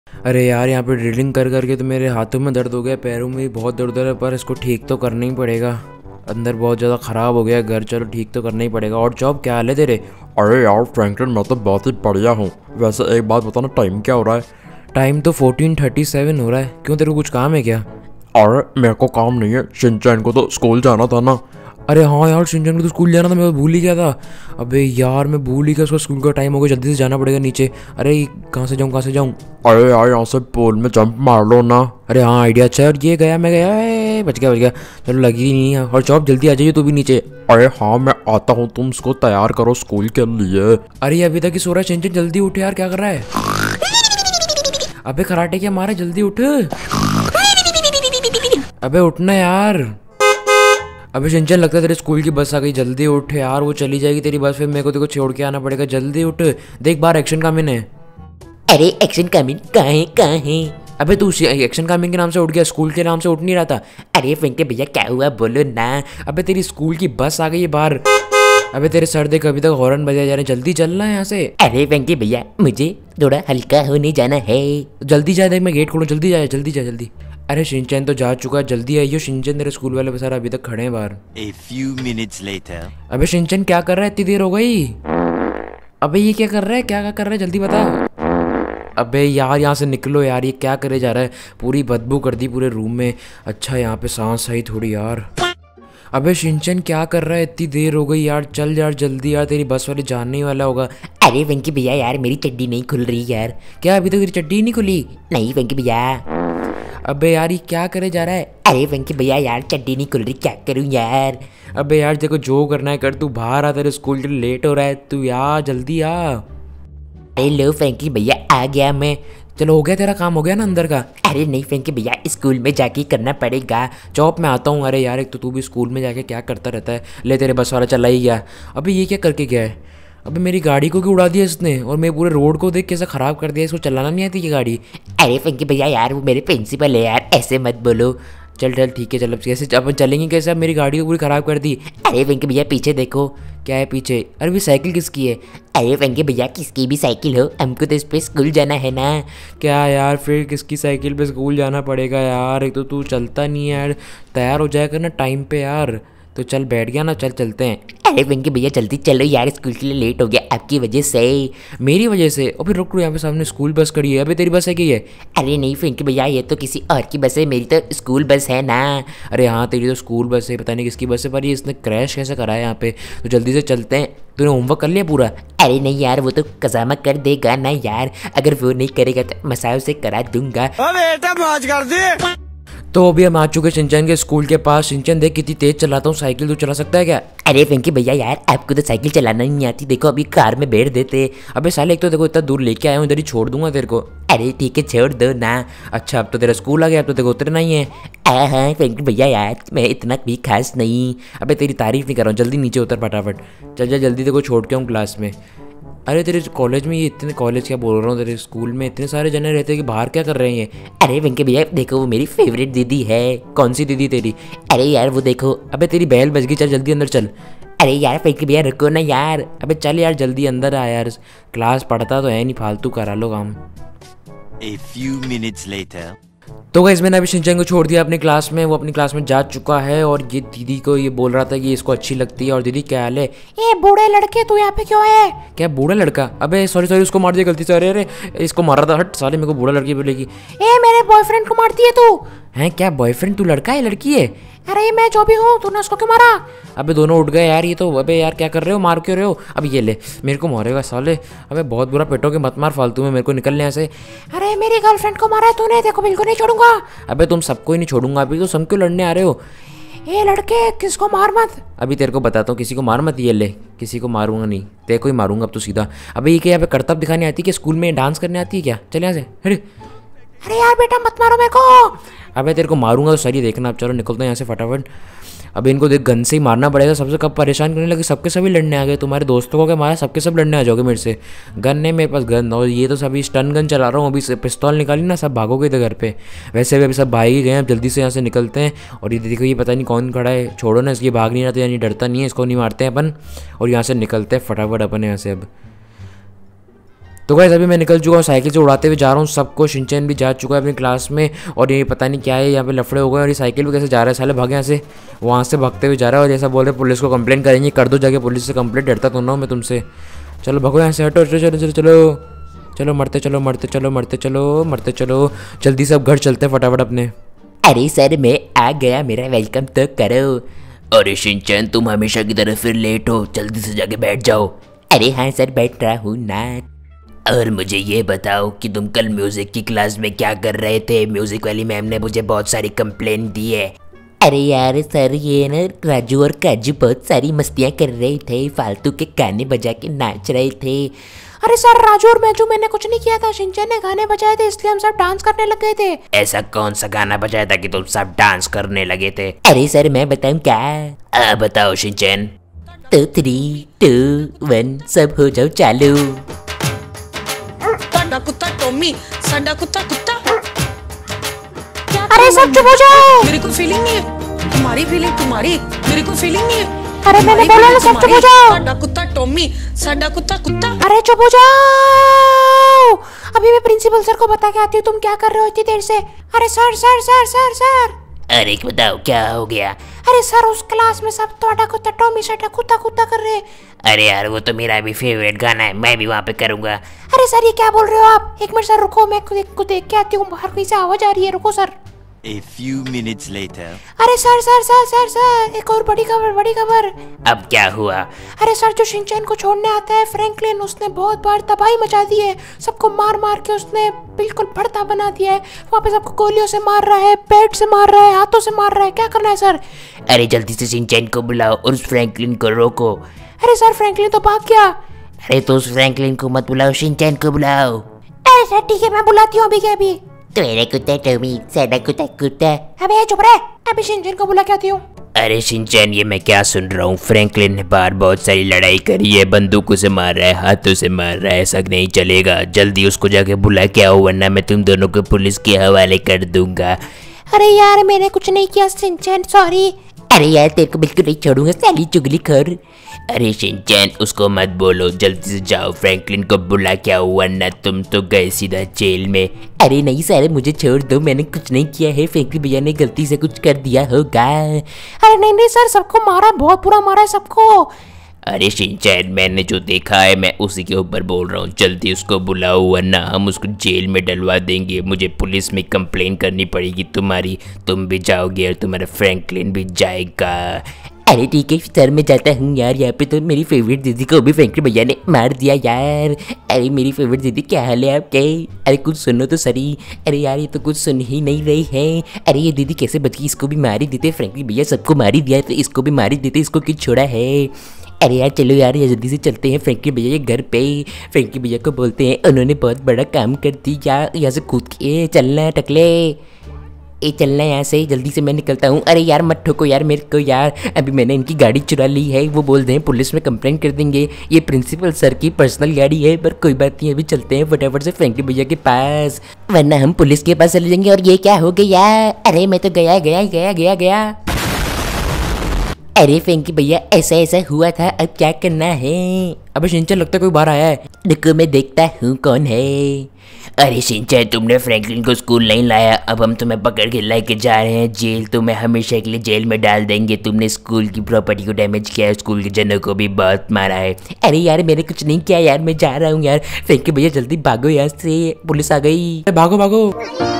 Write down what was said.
अरे यार, यहाँ पे ड्रिलिंग कर करके तो मेरे हाथों में दर्द हो गया, पैरों में भी बहुत दर्द हो रहा है, पर इसको ठीक तो करना ही पड़ेगा। अंदर बहुत ज़्यादा ख़राब हो गया घर, चलो ठीक तो करना ही पड़ेगा। और जॉब क्या हाल है तेरे? अरे यार फ्रैंकलिन, मैं तो बहुत ही बढ़िया हूँ। वैसे एक बात बताना, टाइम क्या हो रहा है? टाइम तो 14:37 हो रहा है। क्यों, तेरे को कुछ काम है क्या? अरे मेरे को काम नहीं है, शिनचैन को तो स्कूल जाना था ना। अरे हाँ यार, शिनचैन को तो स्कूल जाना था, मैं भूल ही गया था। अबे यार, मैं भूल ही गया, उसका स्कूल का टाइम हो गया, जल्दी से जाना पड़ेगा नीचे। अरे कहाँ से जाऊँ, कहाँ से जाऊँ? अरे यार, यहाँ से पूल में जंप मार लो ना। अरे हाँ, आइडिया अच्छा है। और ये गया, मैं गया, बच गया बच गया। चलो, लगी ही नहीं है। और जॉब जल्दी आ जाइए तू भी नीचे। अरे हाँ, मैं आता हूँ, तुम उसको तैयार करो स्कूल के लिए। अरे अभी तक ही सो रहा है शिनचैन, जल्दी उठ यार, क्या कर रहा है? अबे कराटे क्या मारा, जल्दी उठ। अबे उठना यार। अबे शिनचैन, लगता है तेरे स्कूल की बस आ गई, जल्दी उठ यार, वो चली जाएगी तेरी बस, फिर मेरे को तेरे को छोड़ के आना पड़ेगा, जल्दी उठ। देख बाहर एक्शन कमिंग है। अरे एक्शन कमिंग कहाँ है? अबे तू एक्शन कमिंग के नाम से उठ गया, स्कूल के नाम से उठ नहीं रहा था। अरे वेंकट भैया, क्या हुआ बोलो ना। अबे तेरी स्कूल की बस आ गई है बाहर। अबे तेरे सर देख, अभी तक हॉर्न बजाए जा रहे हैं, जल्दी चलना है यहाँ से। अरे वेंकट भैया, मुझे थोड़ा हल्का होने जाना है। जल्दी जा, देख मैं गेट खोलूँ, जल्दी जा जल्दी जा जल्दी। अरे शिनचैन तो जा चुका है, जल्दी आइयो शिनचैन, तेरे स्कूल वाले बेचारा अभी तक खड़े हैं बाहर। A few minutes later. अबे शिनचैन क्या कर रहा है, इतनी देर हो गई। अबे ये क्या कर रहा है, क्या कर रहा है, जल्दी बता। अबे यार, यहाँ से निकलो यार, ये क्या करे जा रहा है, पूरी बदबू कर दी पूरे रूम में। अच्छा यहाँ पे सांस आई थोड़ी यार। अबे शिनचैन क्या कर रहा है, इतनी देर हो गई यार, चल यार जल्दी यार, तेरी बस वाले जानने ही वाला होगा। अरे वेंकट भैया यार, मेरी चड्डी नहीं खुल रही यार। क्या अभी तक तेरी चड्डी ही नहीं खुली? नहीं वेंकट भैया। अबे यार, ये क्या करे जा रहा है? अरे वेंकट भैया यार, चड्डी नहीं खुल रही, क्या करूँ यार। अबे यार, देखो जो करना है कर, तू बाहर आ, तेरे स्कूल के लिए लेट हो रहा है, तू यार जल्दी आ। अरे लो वेंकट भैया, आ गया मैं। चलो हो गया, तेरा काम हो गया ना अंदर का? अरे नहीं वेंकट भैया, स्कूल में जाके करना पड़ेगा। चौप में आता हूँ। अरे यार, एक तो तू भी स्कूल में जाके क्या करता रहता है। ले, तेरे बस वाला चला ही गया। अबे ये क्या करके गया है? अबे मेरी गाड़ी को क्यों उड़ा दिया इसने, और मैं पूरे रोड को देख कैसे ख़राब कर दिया, इसको चलाना नहीं आती ये गाड़ी। अरे वेंकट भैया यार, वो मेरे प्रिंसिपल है यार, ऐसे मत बोलो। चल चल ठीक है, चल अब कैसे अपन चलेंगे कैसे, अब मेरी गाड़ी को पूरी ख़राब कर दी। अरे वेंकट भैया, पीछे देखो। क्या है पीछे? अरे भी साइकिल किसकी है? अरे वेंकट भैया, किसकी भी साइकिल हो, हमको तो इस पे स्कूल जाना है ना। क्या यार, फिर किसकी साइकिल पे स्कूल जाना पड़ेगा यार, एक तो तू चलता नहीं है यार, तैयार हो जाया करना टाइम पे यार। तो चल बैठ गया ना, चल चलते हैं। अरे वेंकट भैया जल्दी चलो यार, स्कूल के लिए लेट हो गया आपकी वजह से। मेरी वजह से? और फिर रुक, यहाँ पे सामने स्कूल बस खड़ी है। अबे तेरी बस है क्या ये? अरे नहीं वेंकट भैया, ये तो किसी और की बस है, मेरी तो स्कूल बस है ना। अरे हाँ, तेरी तो स्कूल बस है, पता नहीं किसकी बस है, पर ये इसने क्रैश कैसे करा है यहाँ पे। तो जल्दी से चलते हैं। तूने होमवर्क कर लिया पूरा? अरे नहीं यार, वो तो कजामा कर देगा ना यार, अगर वो नहीं करेगा तो मसाओ से करा दूंगा। बेटा मौज कर दे। तो अभी हम आ चुके हैं शिनचैन के स्कूल के पास। शिनचैन देख कितनी तेज चलाता हूँ साइकिल, तू चला सकता है क्या? अरे वेंकट भैया यार, आपको तो साइकिल चलाना नहीं आती, देखो अभी कार में बैठ देते। अबे साले, एक तो देखो इतना दूर लेके आया हूँ, इधर ही छोड़ दूंगा तेरे को। अरे ठीक है, छोड़ दो ना। अच्छा, अब तो तेरा स्कूल आ गया, अब तो देखो उतरना ही है। हाँ वेंकट भैया यार, मैं इतना भी खास नहीं। अबे तेरी तारीफ नहीं कर रहा हूँ, जल्दी नीचे उतर फटाफट। चल जा जल्दी, देखो छोड़ के हूँ क्लास में। अरे तेरे कॉलेज में ये इतने, कॉलेज क्या बोल रहा हूँ, तेरे स्कूल में इतने सारे जने रहते हैं कि बाहर क्या कर रहे हैं ये? अरे वेंकट भैया देखो, वो मेरी फेवरेट दीदी है। कौन सी दीदी तेरी? अरे यार वो देखो। अबे तेरी बैल बज गई, चल जल्दी अंदर चल। अरे यार वेंकट भैया रुको ना यार। अबे चल यार जल्दी अंदर आ यार, क्लास पढ़ता तो है नहीं, फालतू करा लो काम। A few minutes later. तो गाइस, मैंने अभी शिनचैन को छोड़ दिया अपनी क्लास में, वो अपनी क्लास में जा चुका है, और ये दीदी को ये बोल रहा था कि इसको अच्छी लगती है। और दीदी क्या हाल है? ए बूढ़े लड़के, तू यहाँ पे क्यों है? क्या बूढ़ा लड़का? अबे सॉरी सॉरी, उसको मार दिया गलती से। अरे अरे, इसको मारा था, हट साले, मेरे को बूढ़ा लड़की बोलेगी। ए मेरे बॉयफ्रेंड को मारती है तू? हैं क्या बॉयफ्रेंड? तू लड़का है लड़की है? अरे मैं जो भी हूँ, तूने उसको क्यों मारा? अबे दोनों उठ गए यार ये तो। अबे यार क्या कर रहे हो, मार क्यों रहे हो? अब ये ले, मेरे को मारेगा साले। अबे बहुत बुरा पेटोगे, मत मार फालतू में, मेरे को निकलने यहाँ से। अरे मेरी गर्लफ्रेंड को मारा है तूने, देखो बिल्कुल नहीं छोड़ूंगा। अबे तुम सबको ही नहीं छोड़ूंगा, अभी तो सब क्यों लड़ने आ रहे हो? ए लड़के, किसको मार मत। अभी तेरे को बताता हूँ, किसी को मार मत। ये ले, किसी को मारूंगा नहीं, तेरे को ही मारूंगा अब तो सीधा। अबे ये क्या यहाँ पे करतब दिखाने आती है कि स्कूल में डांस करने आती है क्या? चल यहाँ से, अरे अरे यार बेटा, मत मारो मेरे को। अबे तेरे को मारूंगा तो सही देखना। अब चलो निकलते हैं यहाँ से फटाफट। अब इनको देख, गन से ही मारना पड़ेगा, सबसे कब परेशान करने लगे, सबके सभी लड़ने आ गए। तुम्हारे दोस्तों को क्या मारा, सबके सब लड़ने आ जाओगे मेरे से। गन नहीं मेरे पास, गन। और ये तो सभी स्टन गन चला रहा हूँ, अभी पिस्तौल निकाली ना, सब भागोगे इधर घर पे। वैसे भी अभी सब भाग ही गए हैं, अब जल्दी से यहाँ से निकलते हैं। और ये देखो, ये पता नहीं कौन खड़ा है, छोड़ो ना, इसकी भाग नहीं रहा था, यानी डरता नहीं है, इसको नहीं मारते हैं अपन। और यहाँ से निकलते हैं फटाफट अपन यहाँ से अब। तो गाइस अभी मैं निकल चुका हूँ, साइकिल से उड़ाते हुए जा रहा हूँ सबको। शिनचैन भी जा चुका है अपनी क्लास में और ये पता नहीं क्या है यहाँ पे लफड़े हो गए और ये साइकिल भी कैसे जा रहा है, साले भागे यहाँ से, वहाँ से भागते हुए जा रहा है और जैसा बोल रहे पुलिस को कंप्लेंट करेंगे। कर दो जाके पुलिस से कंप्लेंट, डरता तो ना हूँ मैं तुमसे। चलो भगो यहाँ से, हटो, चलो चलो चलो चलो चलो, मरते चलो मरते चलो मरते चलो मरते चलो, जल्दी से अब घर चलते हैं फटाफट अपने। अरे सर मैं आ गया, मेरा वेलकम तो करो। अरे शिनचैन तुम हमेशा की तरह फिर लेट हो, जल्दी से जाके बैठ जाओ। अरे हाँ सर बैठ रहा हूँ ना। और मुझे ये बताओ कि तुम कल म्यूजिक की क्लास में क्या कर रहे थे? म्यूजिक वाली मैम ने मुझे बहुत सारी कंप्लेंट दी है। अरे यार सर ये ना राजू और काजू बहुत सारी मस्तियाँ कर रहे थे, फालतू के गाने बजा के नाच रहे थे। अरे सर राजू और मैजू मैंने कुछ नहीं किया था, शिनचैन ने गाने बजाए थे इसलिए हम सब डांस करने लग गए थे। ऐसा कौन सा गाना बजाया था कि तुम सब डांस करने लगे थे? अरे सर मैं बताऊँ क्या? बताओ शिनचैन। तो 3, 2, 1 सब हो जाओ चालू। साडा कुत्ता टॉमी, साडा कुत्ता कुत्ता। अरे सब चुप हो जाओ। मेरे को फीलिंग नहीं है तुम्हारी, फीलिंग तुम्हारी, मेरे को फीलिंग नहीं है। अरे मैंने बोला ना सब चुप हो जाओ। साडा कुत्ता टॉमी, साडा कुत्ता कुत्ता। अरे चुप हो जाओ, अभी मैं प्रिंसिपल सर को बता के आती हूँ तुम क्या कर रहे हो इतनी देर से। अरे sir sir sir sir sir. अरे बताओ क्या हो गया? अरे सर उस क्लास में सब तोड़ा कुत्ता टॉमी साडा कुत्ता कुत्ता कर रहे हैं। अरे यार वो तो मेरा भी फेवरेट गाना है, मैं भी वहाँ पे करूँगा। अरे सर ये क्या बोल रहे हो आप? एक मिनट सर रुको, मैं खुद देख के आती हूँ, बाहर कहीं से आवाज आ रही है, रुको sir. A few minutes later. अरे sir sir sir sir sir एक और बड़ी खबर, बड़ी खबर। अब क्या हुआ? अरे सर जो शिनचैन को छोड़ने आता है फ्रैंकलिन, उसने बहुत बार तबाही मचा दी है, सबको मार मार के उसने बिल्कुल भड़ता बना दिया है। वहाँ पे सबको गोलियों से मार रहा है, पेट से मार रहा है, हाथों से मार रहा है, क्या करना है सर? अरे जल्दी से शिनचैन को बुलाओ और उस फ्रैंकलिन को रोको। अरे सर फ्रैंकलिन तो भाग गया। अरे तो उस फ्रैंकलिन को मत बुलाओ, शिनचैन को बुलाओ। अरे सर ठीक है मैं बुलाती हूँ अभी के अभी। तेरे कुत्ता टॉमी, साडा कुत्ता कुत्ता। अबे चुप रहे, अभी शिनचैन को बुला के आती हूँ। अरे शिनचैन ये मैं क्या सुन रहा हूँ? फ्रैंकलिन ने बाहर बहुत सारी लड़ाई करी है, बंदूकों से मार रहा है, हाथों से मार रहा है, ऐसा नहीं चलेगा। जल्दी उसको जाके बुला के आओ वरना मैं तुम दोनों को पुलिस के हवाले कर दूंगा। अरे यार मैंने कुछ नहीं किया शिनचैन, सॉरी। अरे यार तेरे को बिल्कुल नहीं छोड़ूंगा साली चुगली खर। अरे शिनचैन उसको मत बोलो, जल्दी से जाओ फ्रैंकलिन को बुला के आओ वरना तुम तो गए सीधा जेल में। अरे नहीं सारे मुझे छोड़ दो, मैंने कुछ नहीं किया है, फ्रैंकलिन भैया ने गलती से कुछ कर दिया होगा। अरे नहीं नहीं सर सबको मारा, बहुत बुरा मारा है सबको। अरे शिनचैन मैंने जो देखा है मैं उसी के ऊपर बोल रहा हूँ, जल्दी उसको बुलाओ वरना हम उसको जेल में डलवा देंगे। मुझे पुलिस में कंप्लेन करनी पड़ेगी तुम्हारी, तुम भी जाओगे और तुम्हारा फ्रैंकलिन भी जाएगा। अरे ठीक है सर मैं जाता हूँ यार, यहाँ पे तो मेरी फेवरेट दीदी को भी फ्रैंकलिन भैया ने मार दिया यार। अरे मेरी फेवरेट दीदी क्या हाल है आपके? अरे कुछ सुनो तो सही। अरे यार ये तो कुछ सुन ही नहीं रही है। अरे ये दीदी कैसे बच गई? इसको भी मार ही देते, फ्रैंकलिन भैया सबको मार ही दिया है तो इसको भी मार ही देते, इसको क्यों छोड़ा है? अरे यार चलो यार ये जल्दी से चलते हैं फ्रैंकलिन भैया के घर पे। फ्रैंकलिन भैया को बोलते हैं उन्होंने बहुत बड़ा काम कर दिया, यहाँ से कूद के चलना टकले, ए चलना यहाँ से, जल्दी से मैं निकलता हूँ। अरे यार मत ठोको यार मेरे को यार, अभी मैंने इनकी गाड़ी चुरा ली है, वो बोल रहे हैं पुलिस में कंप्लेंट कर देंगे। ये प्रिंसिपल सर की पर्सनल गाड़ी है, पर कोई बात नहीं, अभी चलते हैं फटाफट से फ्रैंकलिन भैया के पास, वरना हम पुलिस के पास चले जाएंगे। और ये क्या हो गया? अरे मैं तो गया गया गया गया गया। अरे फ्रैंकलिन भैया ऐसा ऐसा हुआ था, अब क्या करना है? अबे शिनचैन लगता है कोई बाहर आया है। रुको मैं देखता हूँ कौन है। अरे शिनचैन तुमने फ्रैंकलिन को स्कूल नहीं लाया, अब हम तुम्हें पकड़ के लेके जा रहे हैं जेल, तुम्हें हमेशा के लिए जेल में डाल देंगे। तुमने स्कूल की प्रॉपर्टी को डैमेज किया है, स्कूल के जनों को भी बहुत मारा है। अरे यार मैंने कुछ नहीं किया यार, मैं जा रहा हूँ यार। फ्रैंकलिन भैया जल्दी भागो यहाँ से, पुलिस आ गई। भागो भागो।